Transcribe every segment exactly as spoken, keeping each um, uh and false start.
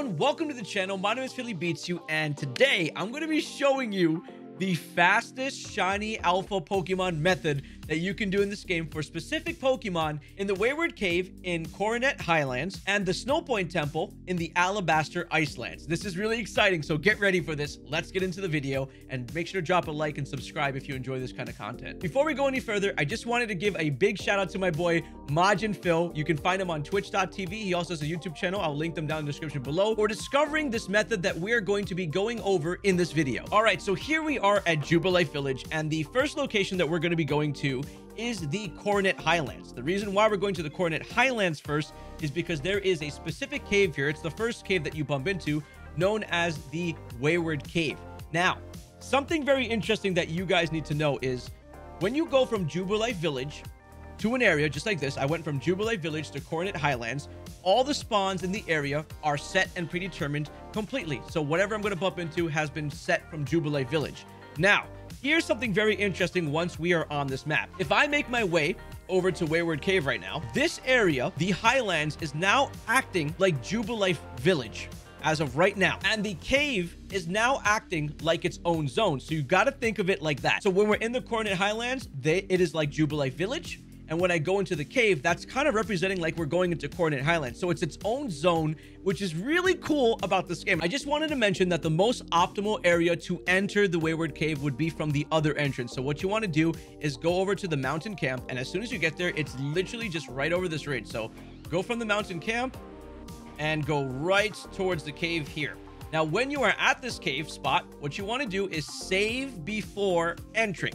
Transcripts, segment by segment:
everyone, welcome to the channel. My name is Philly Beats You, and today I'm going to be showing you the fastest shiny alpha Pokemon method that you can do in this game for specific Pokemon in the Wayward Cave in Coronet Highlands and the Snowpoint Temple in the Alabaster Icelands. This is really exciting, so get ready for this. Let's get into the video and make sure to drop a like and subscribe if you enjoy this kind of content. Before we go any further, I just wanted to give a big shout out to my boy Majin Phil. You can find him on twitch dot t v. He also has a YouTube channel. I'll link them down in the description below for discovering this method that we're going to be going over in this video. All right, so here we are at Jubilee Village, and the first location that we're going to be going to is the Coronet Highlands. The reason why we're going to the Coronet Highlands first is because there is a specific cave here. It's the first cave that you bump into, known as the Wayward Cave. Now, something very interesting that you guys need to know is when you go from Jubilee Village to an area just like this, I went from Jubilee Village to Coronet Highlands, all the spawns in the area are set and predetermined completely. So whatever I'm going to bump into has been set from Jubilee Village. Now, here's something very interesting once we are on this map. If I make my way over to Wayward Cave right now, this area, the Highlands, is now acting like Jubilee Village as of right now. And the cave is now acting like its own zone. So you got to think of it like that. So when we're in the Coronet Highlands, they, it is like Jubilee Village. And when I go into the cave, that's kind of representing like we're going into Coronet Highlands. So it's its own zone, which is really cool about this game. I just wanted to mention that the most optimal area to enter the Wayward Cave would be from the other entrance. So what you want to do is go over to the mountain camp. And as soon as you get there, it's literally just right over this ridge. So go from the mountain camp and go right towards the cave here. Now, when you are at this cave spot, what you want to do is save before entering.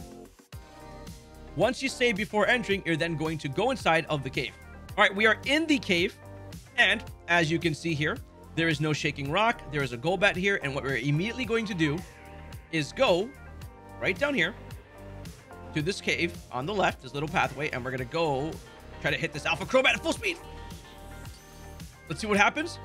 Once you save before entering, you're then going to go inside of the cave. All right, we are in the cave. And as you can see here, there is no shaking rock. There is a golbat here. And what we're immediately going to do is go right down here to this cave on the left, this little pathway. And we're going to go try to hit this alpha crobat at full speed. Let's see what happens.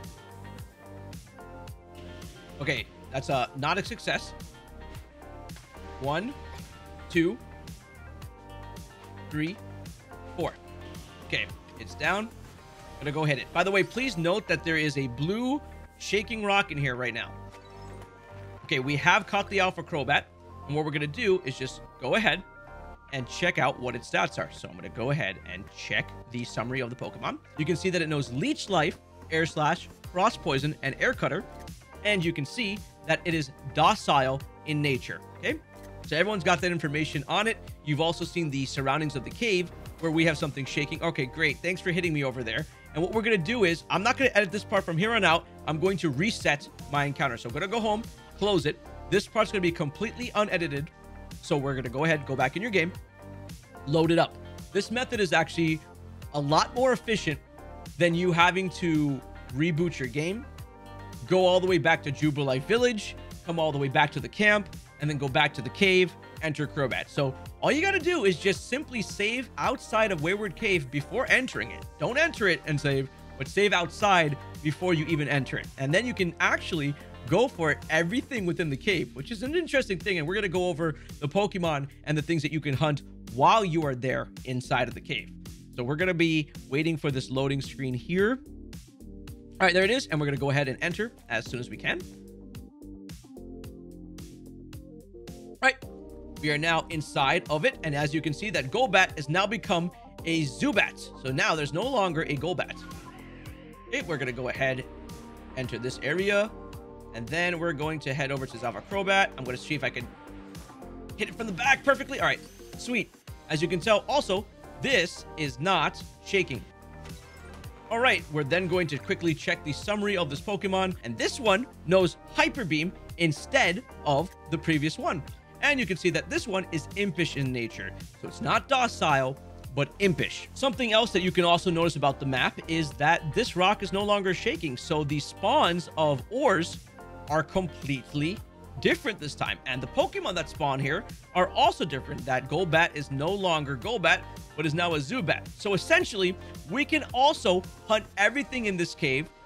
Okay, that's uh, not a success. One, two, three, four. Okay, it's down. I'm gonna go hit it. By the way, please note that there is a blue shaking rock in here right now. Okay, we have caught the alpha crobat, and what we're gonna do is just go ahead and check out what its stats are. So I'm gonna go ahead and check the summary of the Pokemon. You can see that it knows Leech Life, Air Slash, Frost Poison, and Air Cutter, and you can see that it is docile in nature. Okay, so everyone's got that information on it. You've also seen the surroundings of the cave where we have something shaking. Okay, great. Thanks for hitting me over there. And what we're going to do is I'm not going to edit this part from here on out. I'm going to reset my encounter. So I'm going to go home, close it. This part's going to be completely unedited. So we're going to go ahead, go back in your game, load it up. This method is actually a lot more efficient than you having to reboot your game, go all the way back to Jubilee Village, come all the way back to the camp, and then go back to the cave, enter crobat. So all you got to do is just simply save outside of Wayward Cave before entering it. Don't enter it and save, but save outside before you even enter it. And then you can actually go for everything within the cave, which is an interesting thing. And we're going to go over the Pokemon and the things that you can hunt while you are there inside of the cave. So we're going to be waiting for this loading screen here. All right, there it is. And we're going to go ahead and enter as soon as we can. Right, we are now inside of it, and as you can see, that golbat has now become a zubat. So now there's no longer a golbat. Okay, we're gonna go ahead, enter this area, and then we're going to head over to this alpha crobat. I'm gonna see if I can hit it from the back perfectly. All right, sweet. As you can tell, also this is not shaking. All right, we're then going to quickly check the summary of this Pokemon, and this one knows Hyper Beam instead of the previous one. And you can see that this one is impish in nature. So it's not docile, but impish. Something else that you can also notice about the map is that this rock is no longer shaking. So the spawns of ores are completely different this time. And the Pokemon that spawn here are also different. That Golbat is no longer Golbat, but is now a Zubat. So essentially, we can also hunt everything in this cave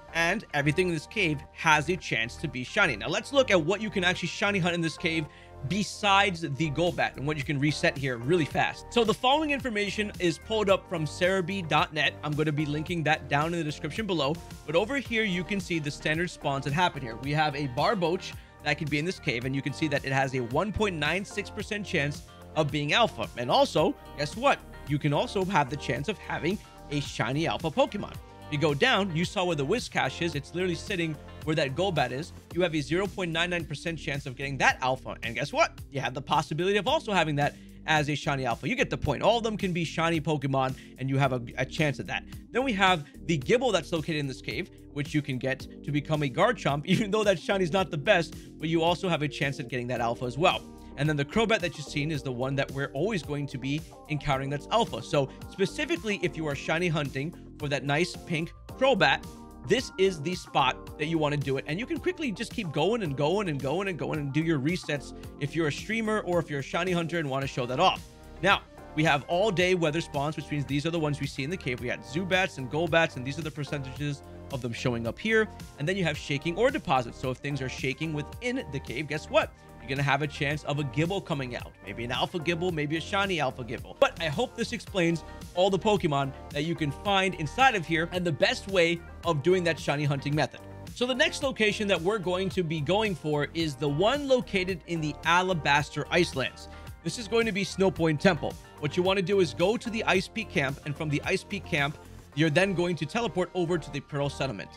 and everything in this cave has a chance to be shiny. Now let's look at what you can actually shiny hunt in this cave besides the golbat and what you can reset here really fast. So the following information is pulled up from cerebi dot net. I'm going to be linking that down in the description below, but over here you can see the standard spawns that happen here. We have a barboach that could be in this cave, and you can see that it has a one point nine six percent chance of being alpha. And also, guess what? You can also have the chance of having a shiny alpha Pokemon. You go down, you saw where the whiscash is. It's literally sitting where that golbat is. You have a zero point nine nine percent chance of getting that alpha. And guess what? You have the possibility of also having that as a shiny alpha. You get the point. All of them can be shiny Pokemon, and you have a, a chance at that. Then we have the gible that's located in this cave, which you can get to become a Garchomp, even though that shiny is not the best, but you also have a chance at getting that alpha as well. And then the crobat that you've seen is the one that we're always going to be encountering that's alpha. So specifically, if you are shiny hunting for that nice pink crobat, this is the spot that you want to do it. And you can quickly just keep going and going and going and going and do your resets if you're a streamer or if you're a shiny hunter and want to show that off. Now, we have all day weather spawns, which means these are the ones we see in the cave. We had zubats and golbats, and these are the percentages of them showing up here. And then you have shaking or deposits. So if things are shaking within the cave, guess what? You're going to have a chance of a gible coming out. Maybe an alpha gible, maybe a shiny alpha gible. But I hope this explains all the Pokemon that you can find inside of here and the best way of doing that shiny hunting method. So the next location that we're going to be going for is the one located in the Alabaster Icelands. This is going to be Snowpoint Temple. What you want to do is go to the Ice Peak camp, and from the Ice Peak camp, you're then going to teleport over to the Pearl Settlement.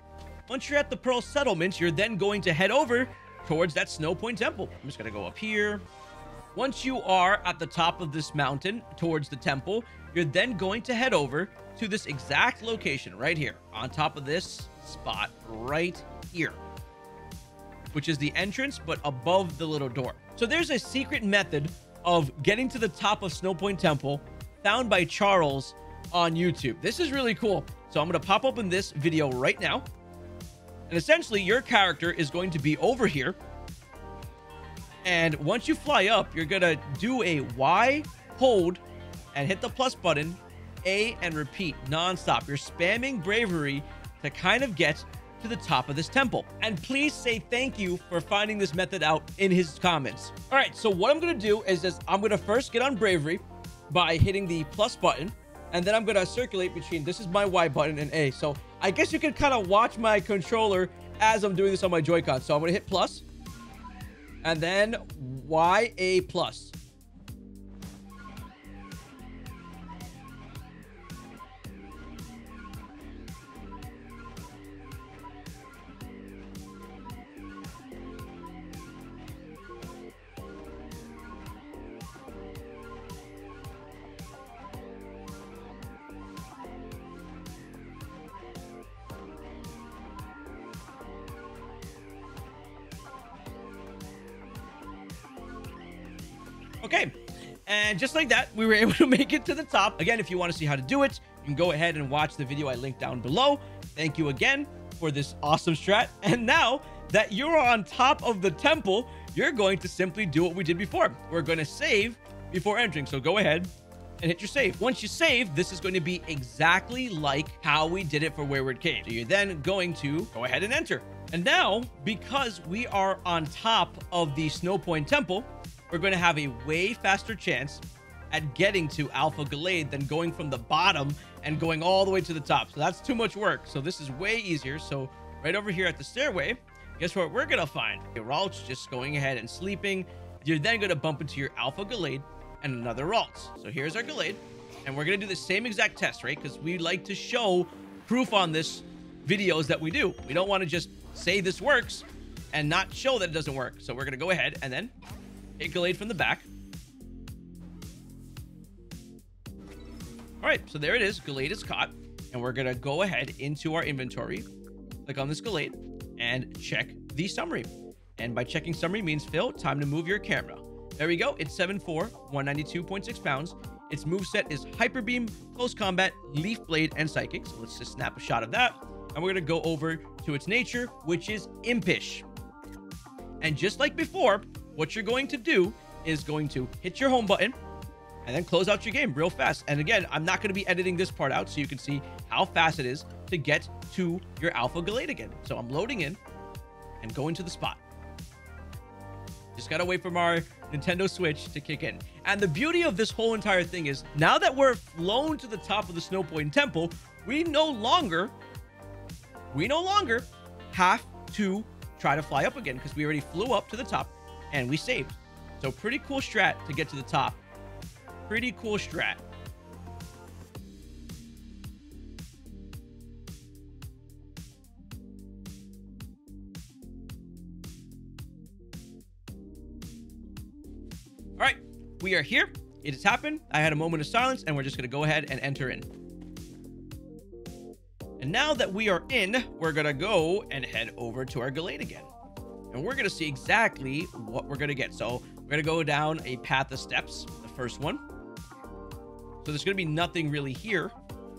Once you're at the Pearl Settlement, you're then going to head over towards that Snowpoint Temple. I'm just going to go up here. Once you are at the top of this mountain towards the temple, you're then going to head over to this exact location right here on top of this spot right here, which is the entrance, but above the little door. So there's a secret method of getting to the top of Snowpoint Temple found by Charles on YouTube. This is really cool. So I'm going to pop open this video right now. And essentially, your character is going to be over here. And once you fly up, you're going to do a Y, hold, and hit the plus button, A, and repeat nonstop. You're spamming Bravery to kind of get to the top of this temple. And please say thank you for finding this method out in his comments. All right, so what I'm going to do is this. I'm going to first get on Bravery by hitting the plus button. And then I'm going to circulate between, this is my Y button, and A. So I guess you can kind of watch my controller as I'm doing this on my Joy-Con. So I'm going to hit plus. And then Y, A, plus. Okay, and just like that, we were able to make it to the top. Again, if you want to see how to do it, you can go ahead and watch the video I linked down below. Thank you again for this awesome strat. And now that you're on top of the temple, you're going to simply do what we did before. We're going to save before entering. So go ahead and hit your save. Once you save, this is going to be exactly like how we did it for Wayward Cave. So you're then going to go ahead and enter. And now, because we are on top of the Snowpoint Temple, we're going to have a way faster chance at getting to Alpha Gallade than going from the bottom and going all the way to the top. So that's too much work. So this is way easier. So right over here at the stairway, guess what we're going to find? A ralts just going ahead and sleeping. You're then going to bump into your Alpha Gallade and another ralts. So here's our Gallade. And we're going to do the same exact test, right? Because we like to show proof on this videos that we do. We don't want to just say this works and not show that it doesn't work. So we're going to go ahead and then hit Gallade from the back. All right, so there it is. Gallade is caught. And we're going to go ahead into our inventory, click on this Gallade, and check the summary. And by checking summary means, Phil, time to move your camera. There we go. It's seven four, one ninety-two point six pounds. Its moveset is Hyper Beam, Close Combat, Leaf Blade, and Psychic. So let's just snap a shot of that. And we're going to go over to its nature, which is Impish. And just like before, what you're going to do is going to hit your home button and then close out your game real fast. And again, I'm not going to be editing this part out so you can see how fast it is. to get to your alpha Gallade again. So I'm loading in and going to the spot. Just gotta wait for our Nintendo Switch to kick in. And the beauty of this whole entire thing is, now that we're flown to the top of the Snowpoint Temple, we no longer, we no longer have to try to fly up again, because we already flew up to the top and we saved. So pretty cool strat to get to the top. Pretty cool strat. All right, we are here. It has happened. I had a moment of silence, and we're just going to go ahead and enter in. And now that we are in, we're going to go and head over to our Gallade again. And we're going to see exactly what we're going to get. So we're going to go down a path of steps, the first one. So there's going to be nothing really here.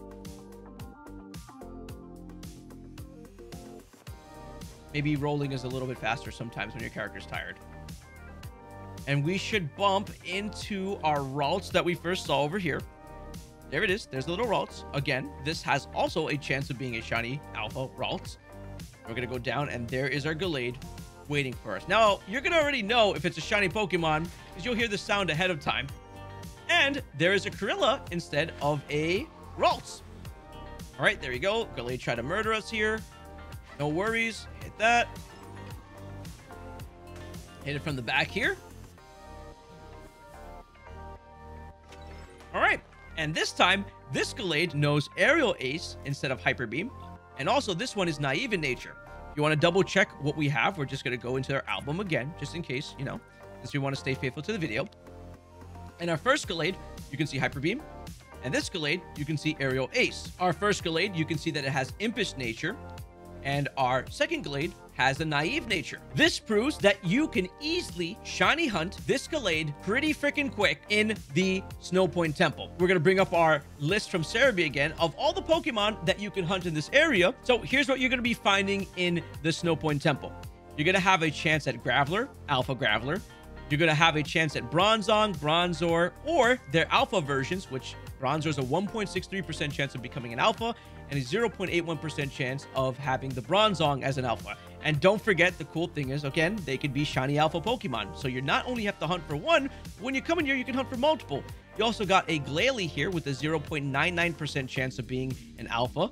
Maybe rolling is a little bit faster sometimes when your character's tired. And we should bump into our ralts that we first saw over here. There it is. There's the little ralts. Again, this has also a chance of being a shiny alpha ralts. We're going to go down, and there is our Gallade waiting for us. Now, you're going to already know if it's a shiny Pokemon because you'll hear the sound ahead of time. And there is a kirlia instead of a ralts. All right, there you go. Gallade tried to murder us here. No worries. Hit that. Hit it from the back here. All right, and this time, this Gallade knows Aerial Ace instead of Hyper Beam, and also this one is naive in nature. If you want to double check what we have, we're just going to go into our album again, just in case, you know, since we want to stay faithful to the video. In our first Gallade, you can see Hyper Beam, and this Gallade, you can see Aerial Ace. Our first Gallade, you can see that it has Impish nature, and our second Gallade has a naive nature. This proves that you can easily shiny hunt this Gallade pretty freaking quick in the Snowpoint Temple. We're gonna bring up our list from Cerebi again of all the Pokemon that you can hunt in this area. So here's what you're gonna be finding in the Snowpoint Temple. You're gonna have a chance at Graveler, Alpha Graveler. You're gonna have a chance at Bronzong, Bronzor, or their alpha versions, which Bronzor is a one point six three percent chance of becoming an alpha and a zero point eight one percent chance of having the Bronzong as an alpha. And don't forget, the cool thing is, again, they could be shiny alpha Pokemon. So you not only have to hunt for one, but when you come in here, you can hunt for multiple. You also got a glalie here with a zero point nine nine percent chance of being an alpha.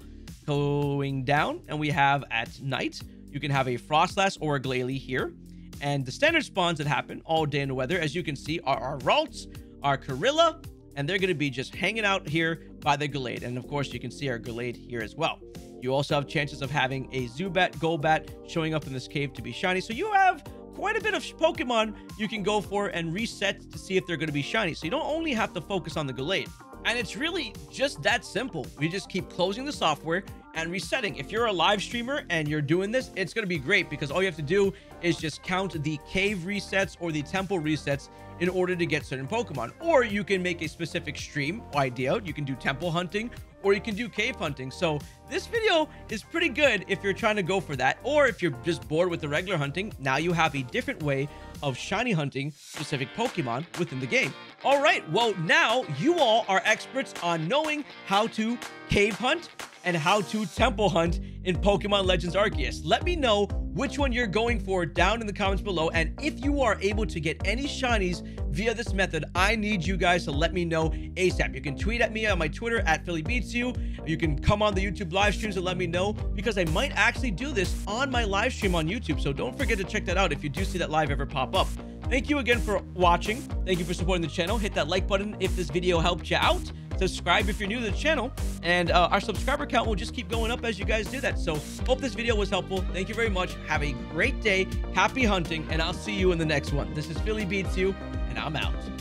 Going down, and we have at night, you can have a froslass or a glalie here. And the standard spawns that happen all day in the weather, as you can see, are our ralts, our kirlia, and they're going to be just hanging out here by the Gallade. And of course, you can see our Gallade here as well. You also have chances of having a zubat, golbat showing up in this cave to be shiny. So you have quite a bit of Pokemon you can go for and reset to see if they're going to be shiny. So you don't only have to focus on the Gallade. And it's really just that simple. We just keep closing the software and resetting. If you're a live streamer and you're doing this, it's going to be great because all you have to do is just count the cave resets or the temple resets in order to get certain Pokemon. Or you can make a specific stream idea. You can do temple hunting or you can do cave hunting. So this video is pretty good if you're trying to go for that, or if you're just bored with the regular hunting. Now you have a different way of shiny hunting specific Pokemon within the game. All right, well, now you all are experts on knowing how to cave hunt and how to temple hunt in Pokemon Legends Arceus. Let me know which one you're going for down in the comments below. And if you are able to get any shinies via this method, I need you guys to let me know ASAP. You can tweet at me on my Twitter at Philly Beats You. You can come on the YouTube live streams and let me know, because I might actually do this on my live stream on YouTube. So don't forget to check that out if you do see that live ever pop up. Thank you again for watching. Thank you for supporting the channel. Hit that like button if this video helped you out. Subscribe if you're new to the channel, and uh, our subscriber count will just keep going up as you guys do that. So hope this video was helpful. Thank you very much. Have a great day. Happy hunting, and I'll see you in the next one. This is Philly Beats You, and I'm out.